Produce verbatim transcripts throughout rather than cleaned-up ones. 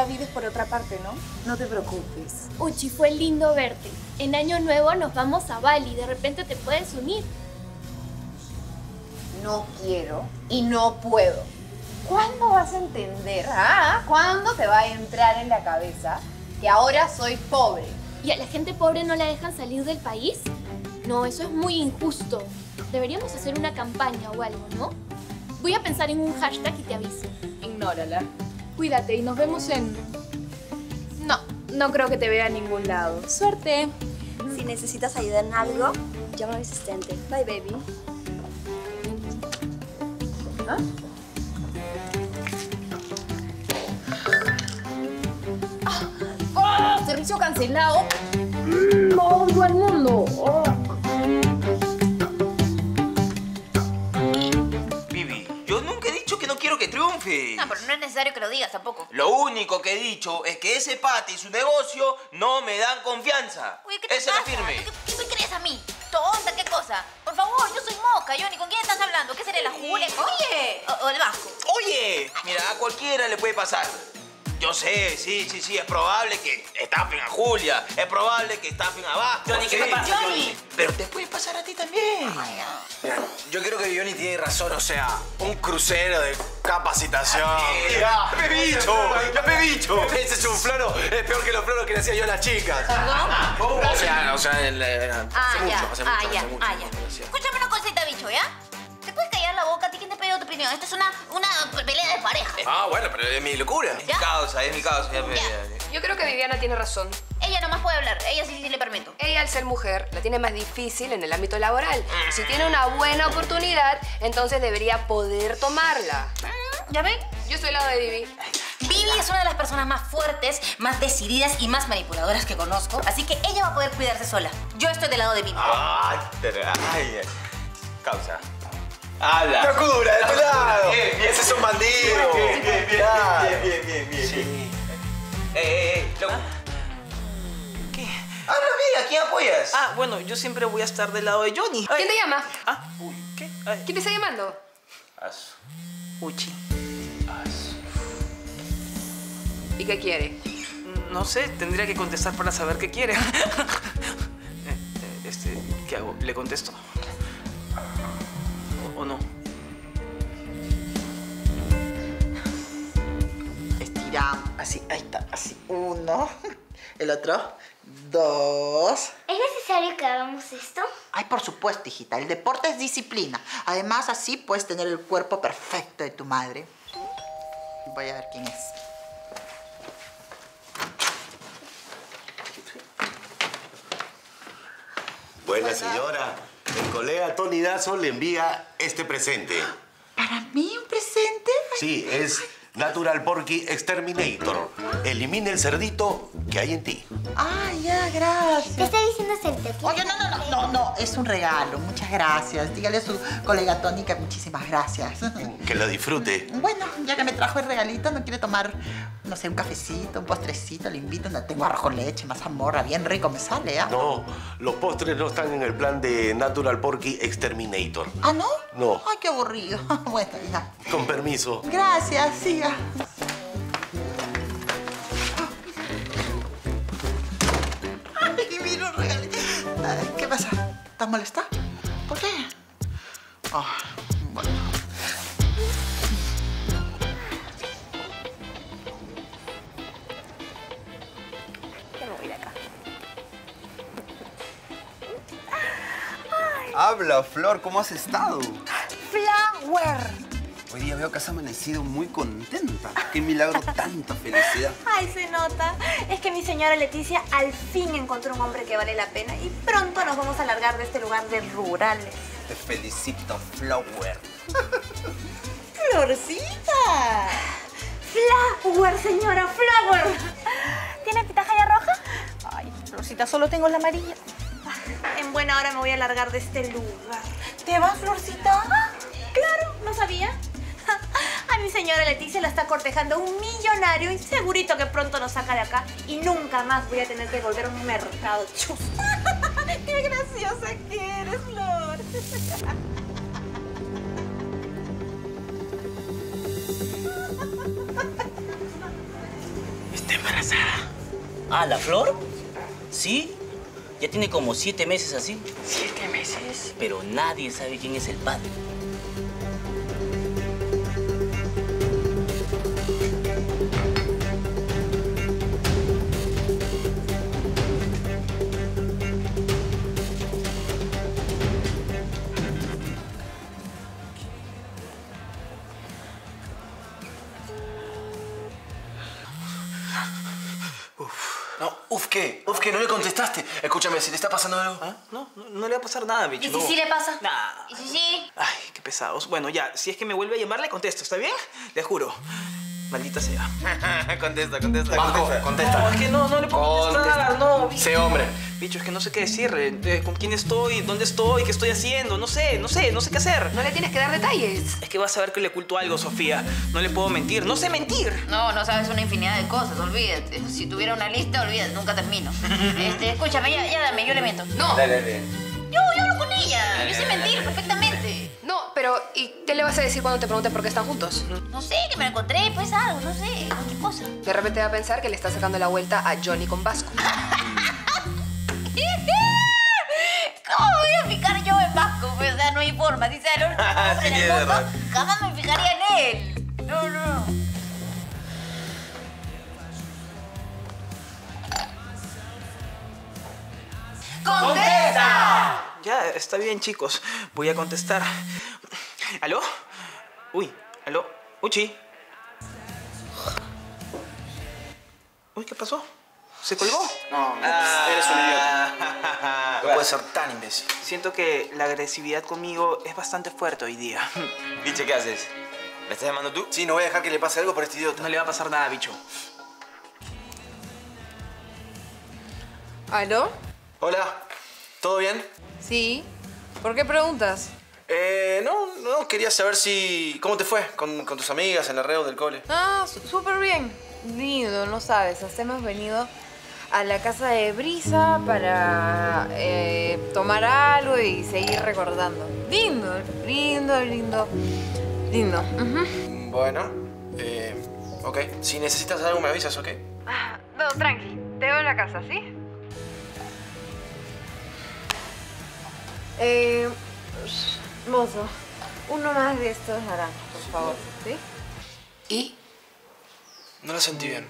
ahora vives por otra parte, ¿no? No te preocupes. Uchi, fue lindo verte. En Año Nuevo nos vamos a Bali. De repente te puedes unir. No quiero y no puedo. ¿Cuándo vas a entender? ¿Ah? ¿Cuándo te va a entrar en la cabeza que ahora soy pobre? ¿Y a la gente pobre no la dejan salir del país? No, eso es muy injusto. Deberíamos hacer una campaña o algo, ¿no? Voy a pensar en un hashtag y te aviso. Ignórala. Cuídate y nos vemos en... No, no creo que te vea a ningún lado. ¡Suerte! Si necesitas ayuda en algo, llama a mi asistente. Bye, baby. ¿Ah? ¡Ah! ¡Oh! Servicio cancelado. ¡No, todo el mundo! Oh. Vivi, yo nunca he dicho que no quiero que triunfe. No, pero no es necesario que lo digas tampoco. Lo único que he dicho es que ese pata y su negocio no me dan confianza. Uy, ¿qué te Ese pasa? es firme. ¿Qué, ¿Qué me crees a mí? ¿Tonta? ¿Qué cosa? Por favor, yo soy Moca, Johnny. ¿Con quién estás hablando? ¿Qué será, la Julia? Oye. O, o el Vasco. Oye, mira, a cualquiera le puede pasar. Yo sé, sí, sí, sí, es probable que estafen a Julia, es probable que estafen a Vasco. Johnny, ¿qué sí. te pasa, Johnny? Pero te puede pasar a ti también. Mira, yo creo que Johnny tiene razón, o sea, un crucero de capacitación. Ya me he dicho, ya me he dicho. Ese es un floro, es peor que los floros que le hacía yo a las chicas. ¿Perdón? O sea, o sea, el, eh, Ah, hace ya, mucho, hace ah, mucho, ya, hace mucho. ah, ya. Escúchame una cosita, bicho, ¿ya? ¿Te puedes callar la boca? ¿A ti quién te pidió tu opinión? Esto es una, una pelea de pareja. Ah, bueno, pero es mi locura. Es mi causa, es mi causa. Ya, me- Ya. ya. Yo creo que Viviana tiene razón. Ella nomás puede hablar. Ella sí, sí le permito. Ella, al ser mujer, la tiene más difícil en el ámbito laboral. Si tiene una buena oportunidad, entonces debería poder tomarla. ¿Ya ven? Yo estoy al lado de Vivi. Vivi es una de las personas más fuertes, más decididas y más manipuladoras que conozco, así que ella va a poder cuidarse sola. Yo estoy del lado de Vivi. Ay, te- ay, causa. Habla. ¡Locura, de tu lado! Bien, bien. Ese es un bandido. Bien, bien, bien, Claro. bien, bien, bien, bien. Sí. Eh, eh, eh, loco. ¿Qué? Habla bien, ¿a quién apoyas? Ah, bueno, yo siempre voy a estar del lado de Johnny. ¿Quién te llama? Ah, uy, ¿qué? Ay. ¿Quién te está llamando? As, Uchi. as. ¿Y qué quiere? No sé, tendría que contestar para saber qué quiere. Eh, eh, este, ¿qué hago? ¿Le contesto? ¿O, o no? Estiramos. Así, ahí está. Así. Uno. El otro. Dos. ¿Es necesario que hagamos esto? Ay, por supuesto, hijita. El deporte es disciplina. Además, así puedes tener el cuerpo perfecto de tu madre. Voy a ver quién es. Buena señora. El colega Tony Dazo le envía este presente. ¿Para mí un presente? Sí, es Natural Porky Exterminator. Elimina el cerdito que hay en ti. Ah, ya, gracias. ¿Qué está diciendo Sergio? Oye, no, no, no, no, no. Es un regalo. Muchas gracias. Dígale a su colega Tony que muchísimas gracias. Que lo disfrute. Bueno, ya que me trajo el regalito, ¿no quiere tomar, no sé, un cafecito, un postrecito? Le invito. No tengo arroz con leche, mazamorra. Bien rico me sale, ¿ah? No, los postres no están en el plan de Natural Porky Exterminator. ¿Ah, no? No. Ay, qué aburrido. Bueno, ya. Con permiso. Gracias, siga. Ay, mira un regalito. Ay, ¿qué pasa? ¿Estás molesta? ¿Por qué? Ah, bueno. Yo me voy de acá. Habla, Flor, ¿cómo has estado? Flower. Hoy día veo que has amanecido muy contenta. Qué milagro, tanta felicidad. Ay, se nota. Es que mi señora Leticia al fin encontró un hombre que vale la pena y pronto nos vamos a largar de este lugar de rurales. Te felicito, Flower. ¡Florcita! ¡Flower, señora! ¡Flower! ¿Tiene pitaja ya roja? Ay, Florcita, solo tengo la amarilla. En buena hora me voy a largar de este lugar. ¿Te vas, Florcita? Claro, ¿no sabía? A mi señora Leticia la está cortejando un millonario y segurito que pronto nos saca de acá y nunca más voy a tener que volver a un mercado chus. ¡Qué graciosa que eres, Flor! Ah, ¿la Flor? Sí. Ya tiene como siete meses así. ¿Siete meses? Pero nadie sabe quién es el padre. No, uf, ¿qué? Uf, ¿qué? ¿No le contestaste? Escúchame, si te está pasando algo. ¿Ah? No, no, no le va a pasar nada, bicho. ¿Y si sí le pasa? Nah. ¿Y si sí? Ay, qué pesados. Bueno, ya, si es que me vuelve a llamar, le contesto, ¿está bien? Le juro. Maldita sea. Contesta, contesta, Vasco, contesta. contesta. No, es que no, no le puedo contestar, no. bicho. Sé hombre. Bicho, es que no sé qué decirle. Eh, ¿Con quién estoy? ¿Dónde estoy? ¿Qué estoy haciendo? No sé, no sé, no sé qué hacer. No le tienes que dar detalles. Es que vas a ver que le oculto algo, Sofía. No le puedo mentir. No sé mentir. No, no sabes una infinidad de cosas, olvídate. Si tuviera una lista, olvídate, nunca termino. Este, escúchame, ya, ya dame, yo le miento. No. Dale, dale. Yo, yo hablo con ella. Yo sé mentir perfectamente. No, pero ¿y qué le vas a decir cuando te pregunte por qué están juntos? No sé, que me la encontré, pues algo, no sé, cualquier cosa. De repente va a pensar que le está sacando la vuelta a Johnny con Vasco. ¿Cómo me voy a fijar yo en Vasco? Pues, o sea, no hay forma. Si sea el único hombre Sí, en el es mundo, verdad. jamás me fijaría en él. No, no. ¡Contesta! Ya, está bien, chicos. Voy a contestar. ¿Aló? Uy, ¿aló? Uchi. Uy, ¿qué pasó? ¿Se colgó? No, eres un idiota. No puedes ser tan imbécil. Siento que la agresividad conmigo es bastante fuerte hoy día. Bicho, ¿qué haces? ¿Me estás llamando tú? Sí, no voy a dejar que le pase algo por este idiota. No le va a pasar nada, bicho. ¿Aló? Hola, ¿todo bien? Sí. ¿Por qué preguntas? Eh, no, no, quería saber si... ¿Cómo te fue con, con tus amigas en la reo del cole? Ah, su- súper bien. Lindo, no sabes. Hasta hemos venido a la casa de Brisa para eh, tomar algo y seguir recordando. Lindo, lindo, lindo, lindo. Ujú. Bueno, eh, ok. Si necesitas algo me avisas, ¿ok? Ah, no, tranqui. Te veo en la casa, ¿sí? Eh, mozo, uno más de estos naranjas, por favor, ¿sí? ¿Y? No la sentí bien.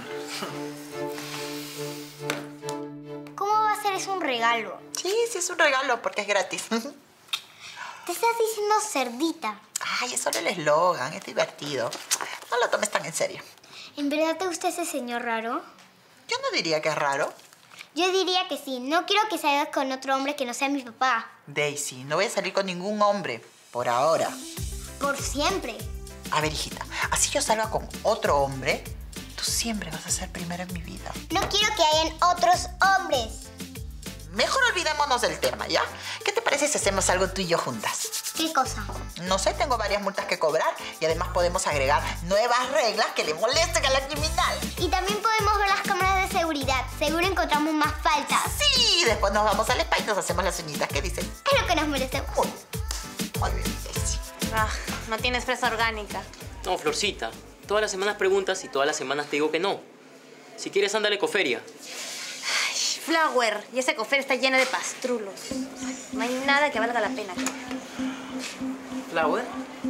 ¿Cómo va a ser eso un regalo? Sí, sí es un regalo porque es gratis. Te estás diciendo cerdita. Ay, es solo el eslogan, es divertido. No lo tomes tan en serio. ¿En verdad te gusta ese señor raro? Yo no diría que es raro. Yo diría que sí. No quiero que salgas con otro hombre que no sea mi papá. Daisy, no voy a salir con ningún hombre. Por ahora. Por siempre. A ver, hijita, así yo salga con otro hombre, tú siempre vas a ser primero en mi vida. No quiero que hayan otros hombres. Mejor olvidémonos del tema, ¿ya? ¿Qué te parece si hacemos algo tú y yo juntas? ¿Qué cosa? No sé, tengo varias multas que cobrar y además podemos agregar nuevas reglas que le molesten a la criminal. Y también podemos ver las cámaras de seguridad. Seguro encontramos más faltas. Sí, después nos vamos al spa y nos hacemos las uñitas. ¿Qué dicen? Es lo que nos merecemos. Muy, muy bien, Daisy. Ah, no tienes fresa orgánica. No, Florcita. Todas las semanas preguntas y todas las semanas te digo que no. Si quieres, ándale coferia. Ay, Flower, y ese cofre está lleno de pastrulos. No hay nada que valga la pena aquí. ¿Flower?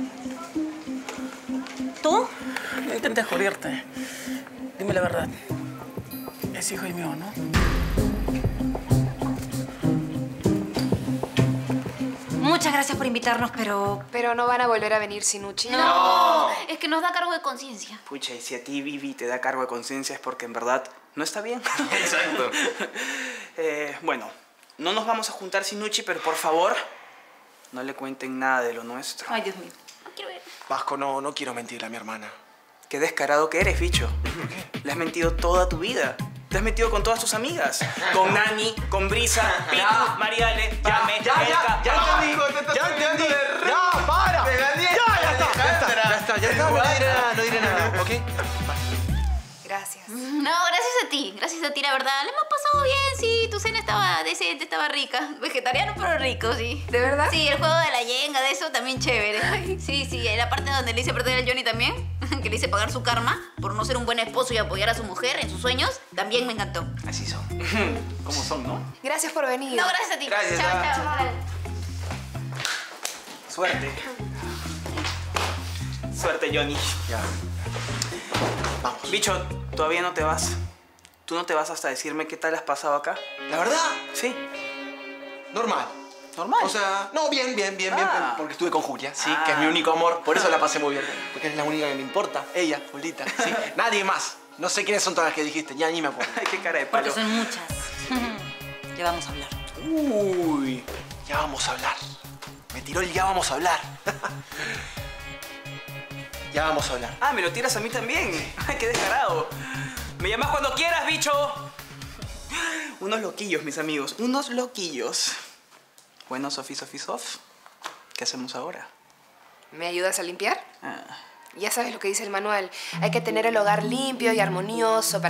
¿Tú? No intentes joderte. Dime la verdad. Es hijo mío, ¿no? Muchas gracias por invitarnos, pero... Pero no van a volver a venir sin Uchi. No, es que nos da cargo de conciencia. Pucha, y si a ti, Vivi, te da cargo de conciencia es porque en verdad no está bien. Exacto. eh, bueno, no nos vamos a juntar sin Uchi, pero por favor, no le cuenten nada de lo nuestro. Ay, Dios mío. No quiero ver. Vasco, no, no quiero mentirle a mi hermana. Qué descarado que eres, bicho. ¿Por qué? Le has mentido toda tu vida. Te has metido con todas tus amigas. Con Nani, con Brisa, Pitu, Mariale, Yame, Ya, ya, Elka. ya entendí. Ya entendí. Ya, para. Ya, ya está. Ya está. Ya está. Ya está. No diré nada, no diré nada. ¿Ok? Gracias. No, gracias a ti. Gracias a ti, la verdad. Le hemos pasado bien, sí. Tu cena estaba decente, estaba rica. Vegetariano, pero rico, sí. ¿De verdad? Sí, el juego de la yenga, de eso también chévere. Sí, sí. La parte donde le hice perder al Johnny también. que le hice pagar su karma por no ser un buen esposo y apoyar a su mujer en sus sueños, también me encantó. Así son. ¿Cómo son, no? Gracias por venir. No, gracias a ti. Gracias, Chao, ah. chao. Suerte. Suerte, Johnny. Ya. Vamos. Bicho, todavía no te vas. ¿Tú no te vas hasta decirme qué tal has pasado acá? ¿La verdad? Sí. Normal. ¿Normal? O sea, no, bien, bien, bien, bien, Ah. porque estuve con Julia, sí, Ah. que es mi único amor, por eso la pasé muy bien, porque es la única que me importa, ella, Julita, sí, nadie más. No sé quiénes son todas las que dijiste, ya ni me acuerdo. Ay, qué cara de palo. Porque son muchas. Ya vamos a hablar. Uy, ya vamos a hablar. Me tiró el ya vamos a hablar. Ya vamos a hablar. Ah, me lo tiras a mí también. Ay, qué descarado. Me llamas cuando quieras, bicho. Unos loquillos, mis amigos. Unos loquillos. Bueno, Sofi, Sofi, Sof. ¿Qué hacemos ahora? ¿Me ayudas a limpiar? Ah. Ya sabes lo que dice el manual. Hay que tener el hogar limpio y armonioso para